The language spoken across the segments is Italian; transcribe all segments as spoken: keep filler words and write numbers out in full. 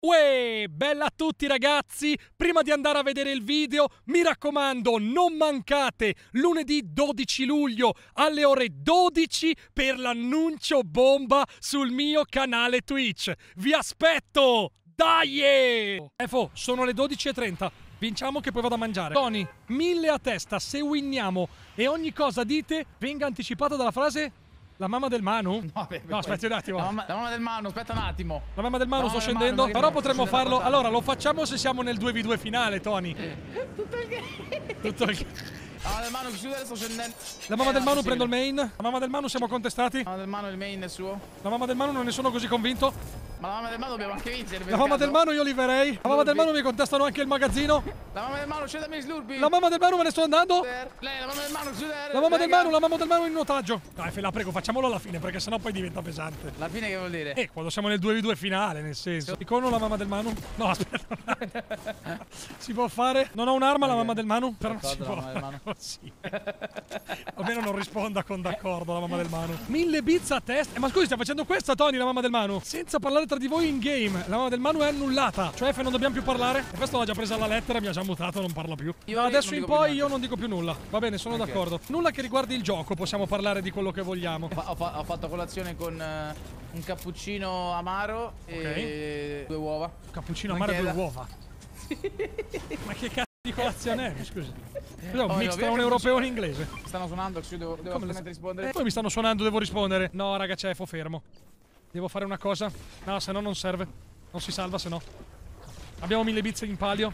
Uè, bella a tutti ragazzi! Prima di andare a vedere il video, mi raccomando, non mancate lunedì dodici luglio alle ore dodici per l'annuncio bomba sul mio canale Twitch. Vi aspetto! Dai! Efo, sono le dodici e trenta. Vinciamo che poi vado a mangiare. Tony, mille a testa se winniamo e ogni cosa dite venga anticipata dalla frase la mamma del Manu? No, beh, no aspetta un attimo. La mamma, la mamma del Manu, aspetta un attimo. La mamma del Manu, La sto mamma del scendendo. Manu, Però potremmo farlo. cosa. Allora, lo facciamo se siamo nel due vu due finale, Tony. Tutto il che? Tutto il... La mamma del Manu chiude, sto scendendo. La mamma eh, del no, Manu prendo il possibile. main. La mamma del Manu siamo contestati. La mamma del Manu il main è suo. La mamma del Manu non ne sono così convinto. Ma la mamma del Manu dobbiamo anche vincere. La mamma del Manu io liverei. La mamma del Manu mi contestano anche il magazzino. La mamma del Manu scendami i slurpi. La mamma del Manu me ne sto andando. Lei, la mamma del Manu chiude. La mamma del Manu, la mamma del Manu in nuotaggio. Dai, Fe, la prego, facciamolo alla fine perché sennò poi diventa pesante. La fine che vuol dire? Eh, quando siamo nel due vu due finale, nel senso. Icono la mamma del Manu? No, aspetta. Si può fare? Non ho un'arma la mamma del Manu? Però non si può fare così. Almeno non risponda con d'accordo la mamma del Manu. Mille bits a testa. Eh, ma scusi, sta facendo questa, Tony, la mamma del Manu? Senza parlare tra di voi in game. La mamma del Manu è annullata. Cioè, F, non dobbiamo più parlare? E questo l'ha già presa alla lettera, mi ha già mutato, non parla più. Io Da adesso in poi io niente. non dico più nulla. Va bene, sono Okay. d'accordo. Nulla che riguardi il gioco, possiamo parlare di quello che vogliamo. Ho, fa ho, fa ho fatto colazione con uh, un cappuccino amaro e Ok. due uova. Cappuccino amaro e due uova. Ma che cazzo di colazione è? Scusi. Cos'è un Oh, mix no, tra un via europeo e un inglese? Stanno suonando, ci devo, devo Come assolutamente rispondere. Poi mi stanno suonando, devo rispondere. No, raga, Cefo, fermo. Devo fare una cosa? No, se no non serve. Non si salva, se no. Abbiamo mille bits in palio.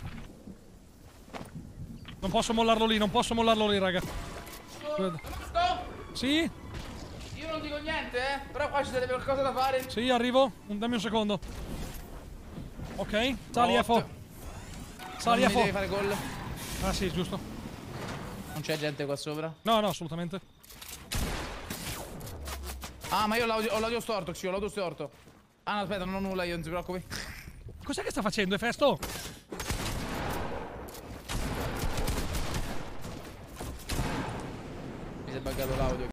Non posso mollarlo lì, non posso mollarlo lì, raga. Sì? Io non dico niente, eh. Però qua ci sarebbe qualcosa da fare. Sì, arrivo. Un- Dammi un secondo. Ok, sali Efo. Sali Non mi Efo. devi fare gol. Ah sì, giusto. Non c'è gente qua sopra. No, no, assolutamente. Ah, ma io ho l'audio- ho l'audio storto, sì, ho l'audio storto. Ah, no, aspetta, non ho nulla io, non si preoccupi. Cos'è che sta facendo, Efesto? Mi si è buggato l'audio.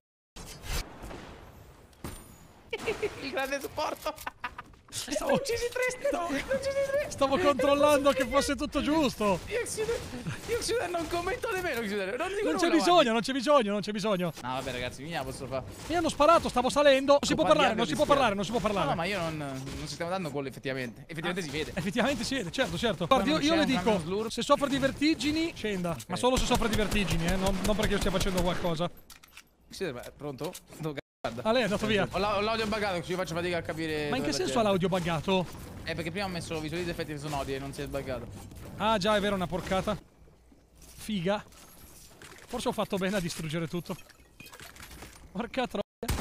Il grande supporto. Stavo, uccisi tre, stavo, uccisi tre. stavo controllando che fosse tutto giusto. Io Xuder, io Xuder non commento nemmeno Xuder. Non, dico Non c'è nulla, bisogno, non c'è bisogno, non c'è bisogno. guardi. No, vabbè, ragazzi, mi la posso fare. Mi hanno sparato, stavo salendo. Non si può parlare, non si può parlare, non si può No, parlare. no, ma io non, non si stiamo dando gol, effettivamente. Effettivamente si vede. Effettivamente si vede, certo, certo. Guardi, io, non io c'è le un dico, camion slurp. se soffre di vertigini, scenda. Ma solo se soffre di vertigini, eh, non, non perché io stia facendo qualcosa. Xuder, ma è pronto? Devo guarda. Ah, lei è andato via. Ho la- ho l'audio buggato, così io faccio fatica a capire. Ma in dove che la senso ha gente. l'audio buggato? Eh, perché prima ho messo visualizza effetti sonori e non si è buggato. Ah, già, è vero, una porcata. Figa. Forse ho fatto bene a distruggere tutto. Porca troia.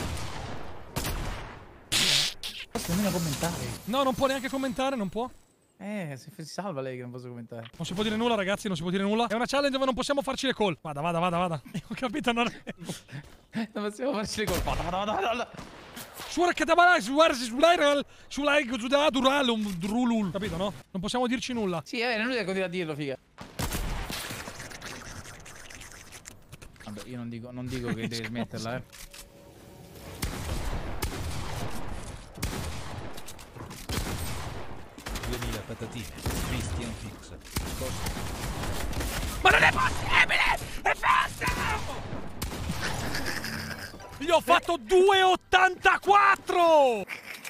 Posso nemmeno commentare. No, non può neanche commentare, non può. Eh, si, si salva lei che non posso commentare. Non si può dire nulla, ragazzi, non si può dire nulla. È una challenge dove non possiamo farci le call. Vada, vada, vada, vada. Ho capito, non è... Non possiamo farci le colpe. Vada, vada, vada, vada. Suora katabala, suara sulairal, sulai kuzuda dural, um drulul. Capito, no? Non possiamo dirci nulla. Sì, è vero, non devi continuare a dirlo, figa. Vabbè, io non dico, non dico che devi smetterla, eh. duemila patatine, Christian Fix. Ma non è possibile! È falso! Gli ho fatto due e ottantaquattro!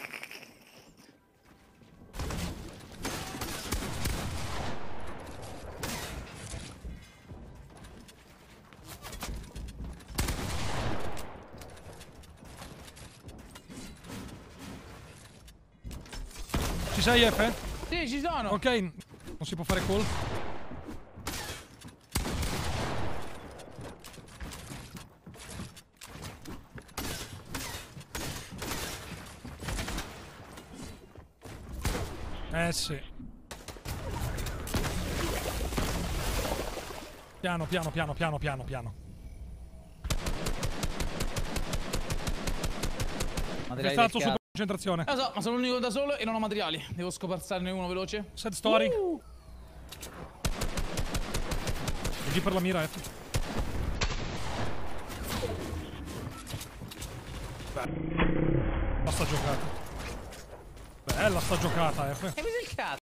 Ci sei, F? Sì, ci sono. Ok, non si può fare call. Eh sì. Piano, piano, piano, piano, piano, piano. Materiali Quest'altro del super concentrazione. cazzo. Lo so, ma sono l'unico da solo e non ho materiali. Devo scopazzarne uno veloce. Sad story. Uh. G per la mira, F. Basta giocata. Bella sta giocata, eh. E cos'è il cazzo?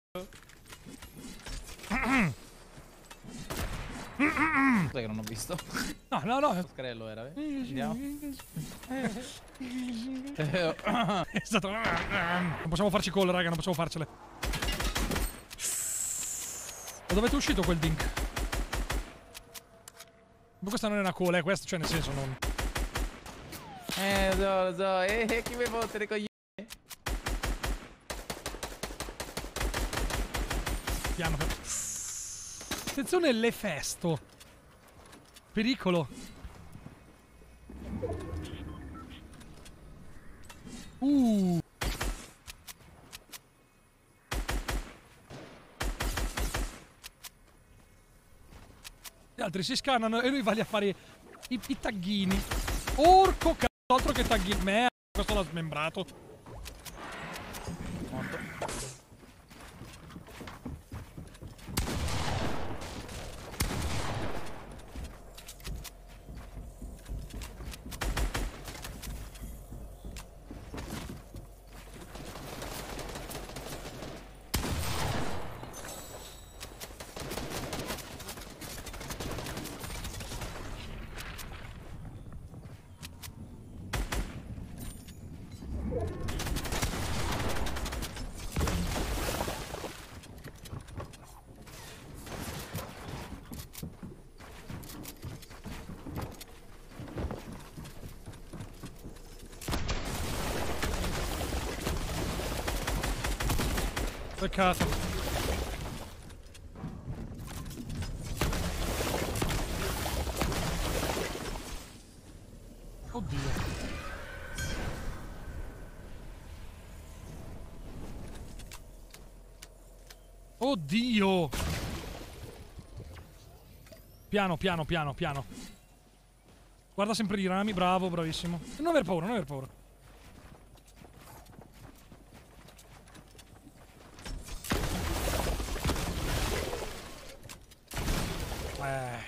Sai che non ho visto? No, no, no. Scrello era, eh? Andiamo. È stato... Non possiamo farci call, raga, non possiamo farcele. Da dove è uscito quel dink? Ma questa non è una call, eh, questa, cioè nel senso non... Eh, lo so, lo so. Eh, chi vuoi fottere coglioni? Piano per... Attenzione l'Efesto. Pericolo. Uh. Gli altri si scannano e lui va lì a fare i, i taggini. Orco cazzo, altro che taggini. Merda, questo l'ha smembrato. Morto. Peccato. Oddio. Oddio. Piano, piano, piano, piano. Guarda sempre i rami, bravo, bravissimo. Non aver paura, non aver paura. Eh.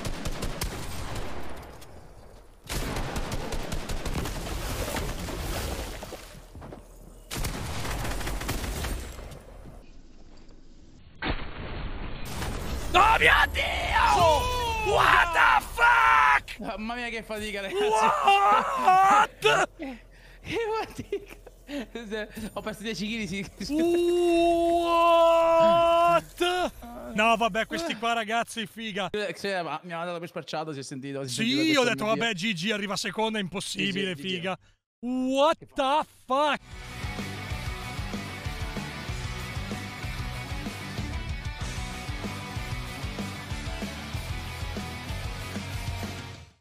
Oh mio Dio! What the fuck? Mamma mia che fatica, ragazzi. What? Che fatica. Ho perso dieci chili. What? No, vabbè, questi qua ragazzi, figa. Cioè, mi ha dato per spacciato, si è sentito. Si è Sì, sentito ho detto, questo vabbè, G G arriva seconda, è impossibile, G G, G G. figa. What the fuck?